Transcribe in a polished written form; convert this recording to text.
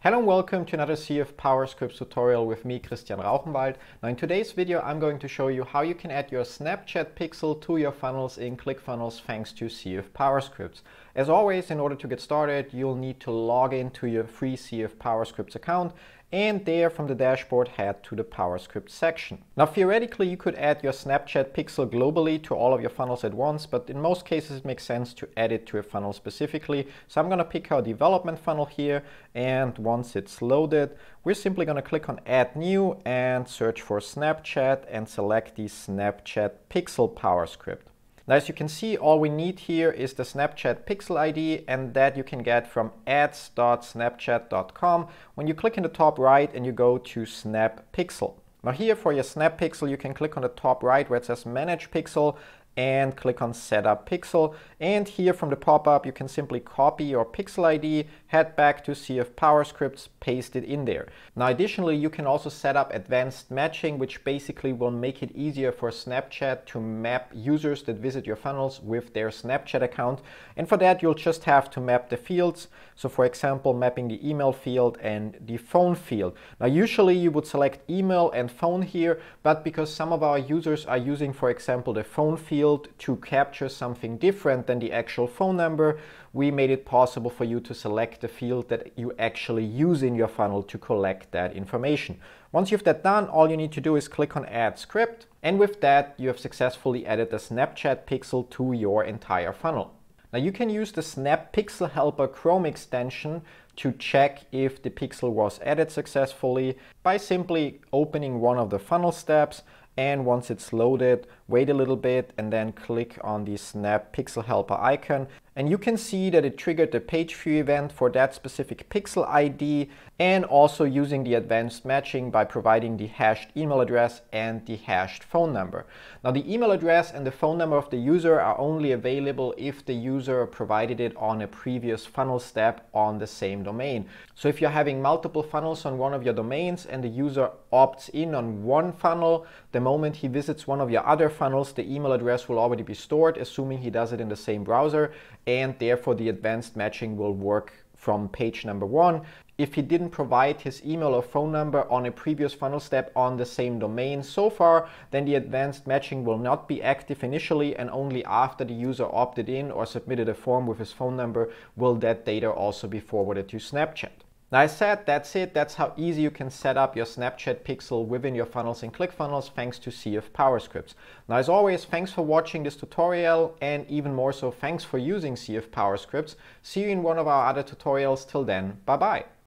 Hello and welcome to another CF PowerScript tutorial with me, Christian Rauchenwald. Now in today's video I'm going to show you how you can add your Snapchat pixel to your funnels in ClickFunnels thanks to CF PowerScripts. As always, in order to get started, you'll need to log into your free CF PowerScripts account and there from the dashboard head to the PowerScript section. Now theoretically you could add your Snapchat pixel globally to all of your funnels at once, but in most cases it makes sense to add it to a funnel specifically. So I'm going to pick our development funnel here, and once it's loaded we're simply going to click on Add New and search for Snapchat and select the Snapchat pixel PowerScript. Now, as you can see, all we need here is the Snapchat pixel ID, and that you can get from ads.snapchat.com when you click in the top right and you go to Snap Pixel. Now here for your Snap Pixel, you can click on the top right where it says Manage Pixel and click on Setup Pixel. And here from the pop-up, you can simply copy your pixel ID, head back to CF PowerScripts, paste it in there. Now additionally, you can also set up advanced matching, which basically will make it easier for Snapchat to map users that visit your funnels with their Snapchat account. And for that, you'll just have to map the fields. So for example, mapping the email field and the phone field. Now usually you would select email and phone here, but because some of our users are using, for example, the phone field to capture something different than the actual phone number, we made it possible for you to select the field that you actually use in your funnel to collect that information. Once you've that done, all you need to do is click on Add Script, and with that you have successfully added the Snapchat pixel to your entire funnel. Now you can use the Snap Pixel Helper Chrome extension to check if the pixel was added successfully by simply opening one of the funnel steps, and once it's loaded, wait a little bit and then click on the Snap Pixel Helper icon. And you can see that it triggered the page view event for that specific pixel ID, and also using the advanced matching by providing the hashed email address and the hashed phone number. Now the email address and the phone number of the user are only available if the user provided it on a previous funnel step on the same domain. So if you're having multiple funnels on one of your domains and the user opts in on one funnel, the moment he visits one of your other funnels, the email address will already be stored, assuming he does it in the same browser, and therefore the advanced matching will work from page number one. If he didn't provide his email or phone number on a previous funnel step on the same domain so far, then the advanced matching will not be active initially, and only after the user opted in or submitted a form with his phone number will that data also be forwarded to Snapchat. Now, as said, that's it. That's how easy you can set up your Snapchat pixel within your funnels in ClickFunnels thanks to CF PowerScripts. Now, as always, thanks for watching this tutorial, and even more so, thanks for using CF PowerScripts. See you in one of our other tutorials. Till then, bye-bye.